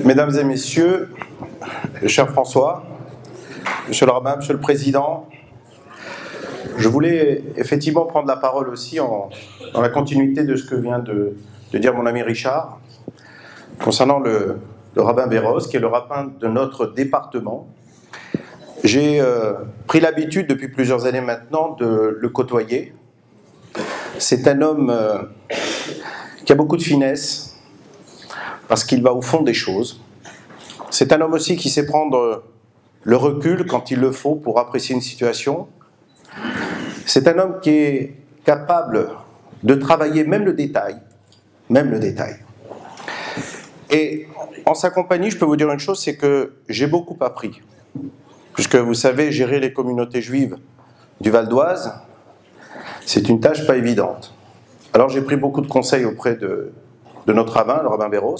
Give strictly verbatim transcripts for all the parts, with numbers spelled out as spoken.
Mesdames et messieurs, cher François, monsieur le rabbin, monsieur le président, je voulais effectivement prendre la parole aussi en, dans la continuité de ce que vient de, de dire mon ami Richard, concernant le, le rabbin Béros, qui est le rabbin de notre département. J'ai euh, pris l'habitude depuis plusieurs années maintenant de le côtoyer. C'est un homme euh, qui a beaucoup de finesse, parce qu'il va au fond des choses. C'est un homme aussi qui sait prendre le recul quand il le faut pour apprécier une situation. C'est un homme qui est capable de travailler même le détail, même le détail. Et en sa compagnie, je peux vous dire une chose, c'est que j'ai beaucoup appris. Puisque vous savez, gérer les communautés juives du Val d'Oise, c'est une tâche pas évidente. Alors j'ai pris beaucoup de conseils auprès de, de notre rabbin, le rabbin Béros.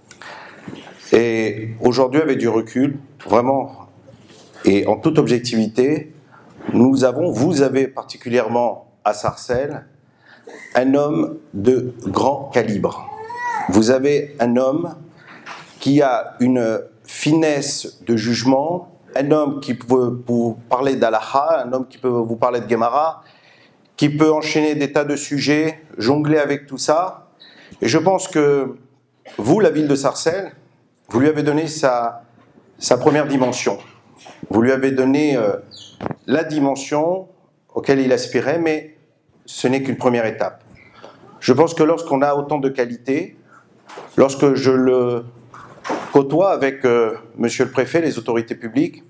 Et aujourd'hui, avec du recul, vraiment, et en toute objectivité, nous avons, vous avez particulièrement à Sarcelles, un homme de grand calibre. Vous avez un homme qui a une finesse de jugement, un homme qui peut vous parler d'Alaha, un homme qui peut vous parler de Gemara, qui peut enchaîner des tas de sujets, jongler avec tout ça. Et je pense que vous, la ville de Sarcelles, vous lui avez donné sa, sa première dimension. Vous lui avez donné euh, la dimension auquel il aspirait, mais ce n'est qu'une première étape. Je pense que lorsqu'on a autant de qualités, lorsque je le côtoie avec euh, monsieur le préfet, les autorités publiques,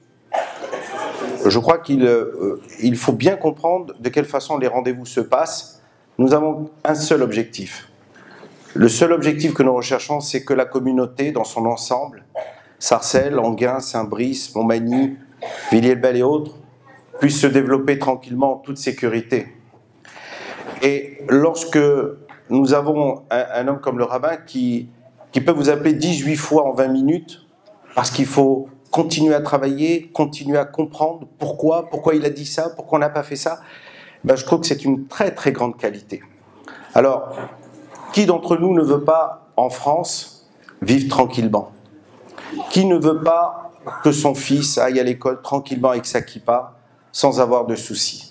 je crois qu'il euh, il faut bien comprendre de quelle façon les rendez-vous se passent. Nous avons un seul objectif. Le seul objectif que nous recherchons, c'est que la communauté, dans son ensemble, Sarcelles, Enghien, Saint-Brice, Montmagny, Villiers-le-Bel et autres, puisse se développer tranquillement en toute sécurité. Et lorsque nous avons un, un homme comme le rabbin qui, qui peut vous appeler dix-huit fois en vingt minutes, parce qu'il faut continuer à travailler, continuer à comprendre pourquoi, pourquoi il a dit ça, pourquoi on n'a pas fait ça, ben je trouve que c'est une très très grande qualité. Alors, qui d'entre nous ne veut pas, en France, vivre tranquillement? Qui ne veut pas que son fils aille à l'école tranquillement avec sa kippa, sans avoir de soucis?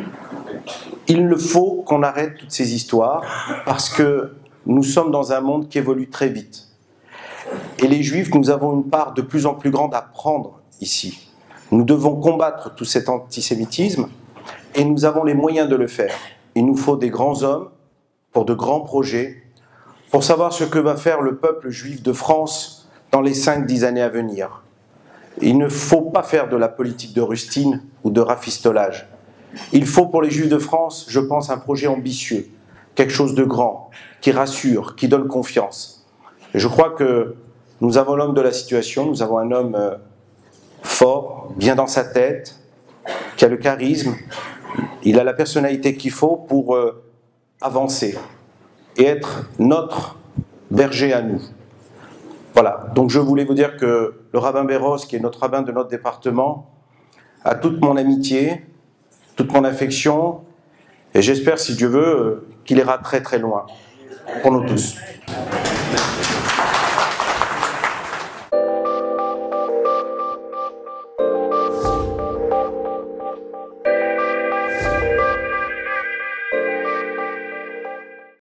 Il ne faut qu'on arrête toutes ces histoires, parce que nous sommes dans un monde qui évolue très vite. Et les Juifs, nous avons une part de plus en plus grande à prendre ici. Nous devons combattre tout cet antisémitisme, et nous avons les moyens de le faire. Il nous faut des grands hommes, pour de grands projets, pour savoir ce que va faire le peuple juif de France dans les cinq dix années à venir. Il ne faut pas faire de la politique de rustine ou de rafistolage. Il faut pour les Juifs de France, je pense, un projet ambitieux, quelque chose de grand, qui rassure, qui donne confiance. Et je crois que nous avons l'homme de la situation, nous avons un homme euh, fort, bien dans sa tête, qui a le charisme, il a la personnalité qu'il faut pour euh, avancer et être notre berger à nous. Voilà, donc je voulais vous dire que le rabbin Béros, qui est notre rabbin de notre département, a toute mon amitié, toute mon affection, et j'espère, si Dieu veut, qu'il ira très très loin pour nous tous.